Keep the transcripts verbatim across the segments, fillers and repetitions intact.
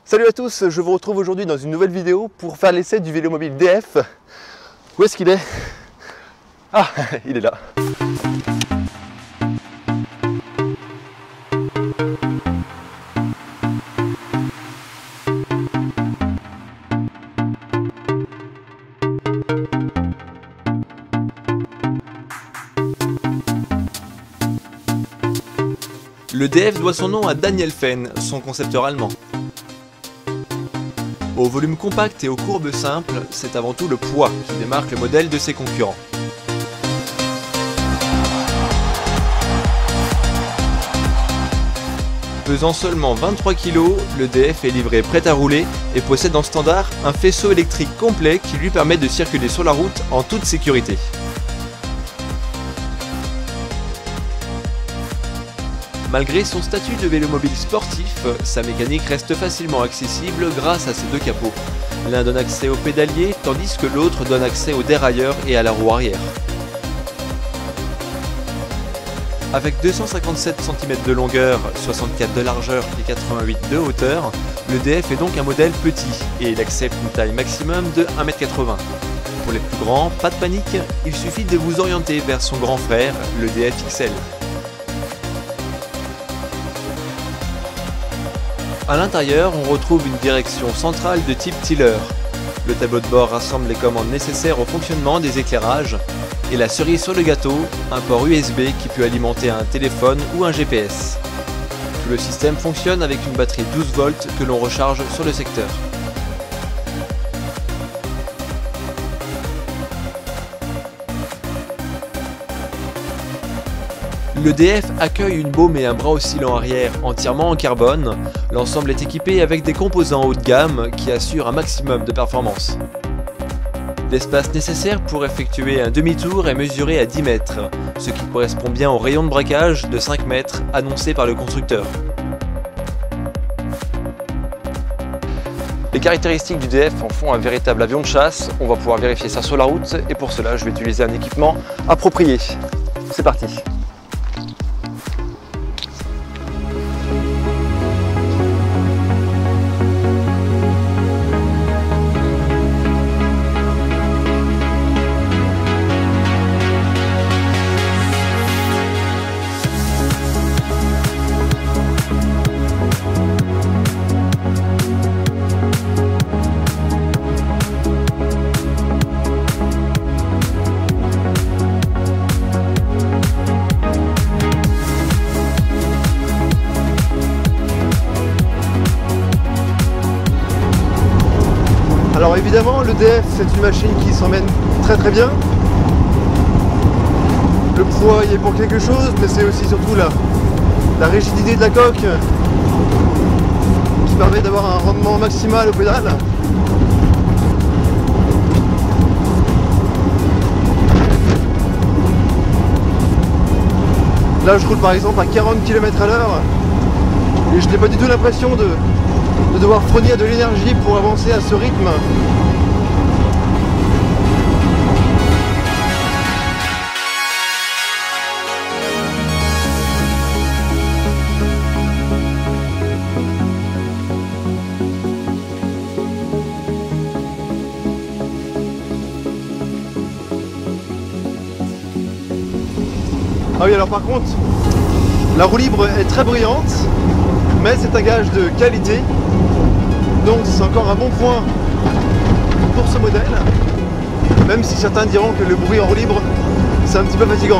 Salut à tous, je vous retrouve aujourd'hui dans une nouvelle vidéo pour faire l'essai du Vélomobile D F. Où est-ce qu'il est? Ah, il est là. Le D F doit son nom à Daniel Fehn, son concepteur allemand. Au volume compact et aux courbes simples, c'est avant tout le poids qui démarque le modèle de ses concurrents. Pesant seulement vingt-trois kilos, le D F est livré prêt à rouler et possède en standard un faisceau électrique complet qui lui permet de circuler sur la route en toute sécurité. Malgré son statut de vélomobile sportif, sa mécanique reste facilement accessible grâce à ses deux capots. L'un donne accès au pédalier, tandis que l'autre donne accès au dérailleur et à la roue arrière. Avec deux cent cinquante-sept centimètres de longueur, soixante-quatre de largeur et quatre-vingt-huit de hauteur, le D F est donc un modèle petit et il accepte une taille maximum de un mètre quatre-vingts. Pour les plus grands, pas de panique, il suffit de vous orienter vers son grand frère, le D F X L. A l'intérieur, on retrouve une direction centrale de type tiller. Le tableau de bord rassemble les commandes nécessaires au fonctionnement des éclairages. Et la cerise sur le gâteau, un port U S B qui peut alimenter un téléphone ou un G P S. Tout le système fonctionne avec une batterie douze volts que l'on recharge sur le secteur. Le D F accueille une baume et un bras oscillant arrière entièrement en carbone. L'ensemble est équipé avec des composants haut de gamme qui assurent un maximum de performance. L'espace nécessaire pour effectuer un demi-tour est mesuré à dix mètres, ce qui correspond bien au rayon de braquage de cinq mètres annoncé par le constructeur. Les caractéristiques du D F en font un véritable avion de chasse. On va pouvoir vérifier ça sur la route et pour cela je vais utiliser un équipement approprié. C'est parti. Alors évidemment, le D F c'est une machine qui s'emmène très très bien. Le poids y est pour quelque chose, mais c'est aussi surtout la, la rigidité de la coque qui permet d'avoir un rendement maximal au pédale. Là je roule par exemple à quarante kilomètres à l'heure et je n'ai pas du tout l'impression de de devoir fournir de l'énergie pour avancer à ce rythme. Ah oui, alors par contre, la roue libre est très bruyante, mais c'est un gage de qualité. Donc c'est encore un bon point pour ce modèle, même si certains diront que le bruit en roue libre c'est un petit peu fatigant.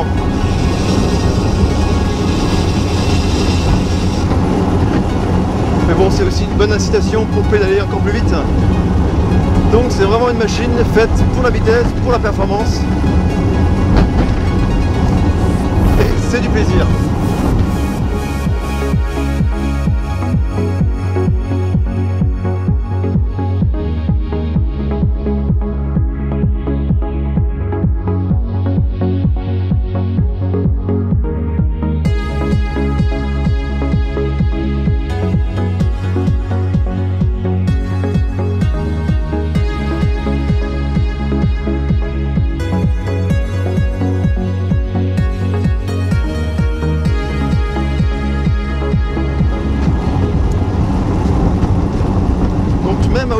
Mais bon, c'est aussi une bonne incitation pour pédaler encore plus vite. Donc c'est vraiment une machine faite pour la vitesse, pour la performance. Et c'est du plaisir.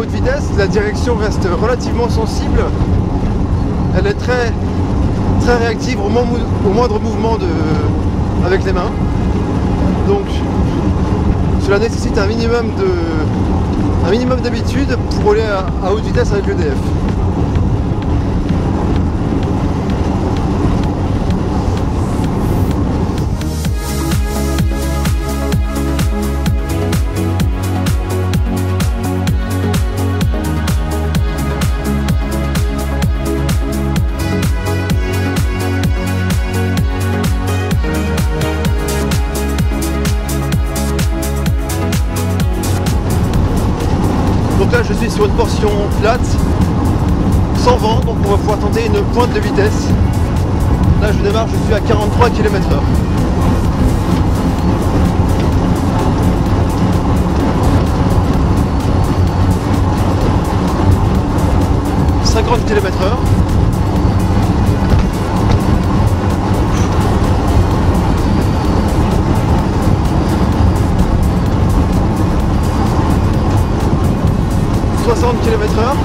haute vitesse, la direction reste relativement sensible. Elle est très, très réactive au, mo au moindre mouvement de, avec les mains. Donc cela nécessite un minimum de, un minimum d'habitude pour rouler à, à haute vitesse avec l'E D F. Donc là je suis sur une portion plate, sans vent, donc on va pouvoir tenter une pointe de vitesse. Là je démarre, je suis à quarante-trois kilomètres heure. cinquante kilomètres heure. soixante kilomètres heure.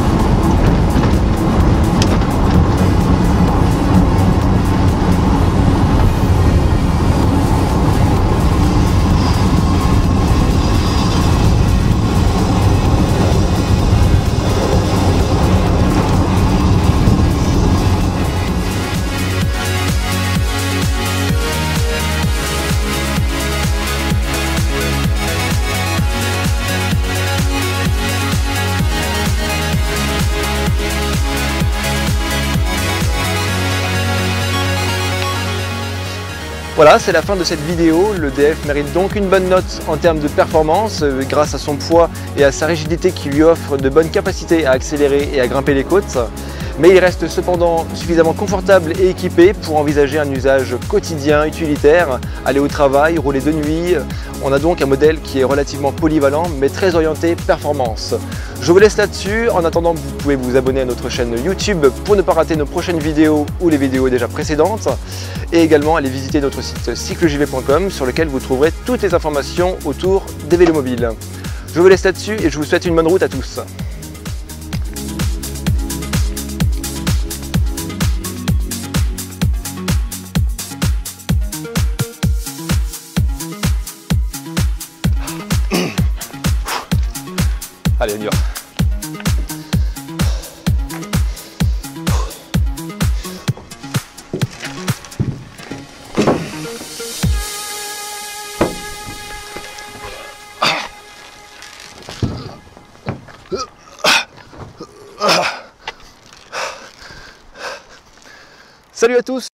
Voilà, c'est la fin de cette vidéo. Le D F mérite donc une bonne note en termes de performance euh, grâce à son poids et à sa rigidité qui lui offre de bonnes capacités à accélérer et à grimper les côtes. Mais il reste cependant suffisamment confortable et équipé pour envisager un usage quotidien, utilitaire, aller au travail, rouler de nuit. On a donc un modèle qui est relativement polyvalent mais très orienté performance. Je vous laisse là-dessus. En attendant, vous pouvez vous abonner à notre chaîne YouTube pour ne pas rater nos prochaines vidéos ou les vidéos déjà précédentes. Et également aller visiter notre site cycle j v point com sur lequel vous trouverez toutes les informations autour des vélos mobiles. Je vous laisse là-dessus et je vous souhaite une bonne route à tous. Allez, on y va. Salut à tous!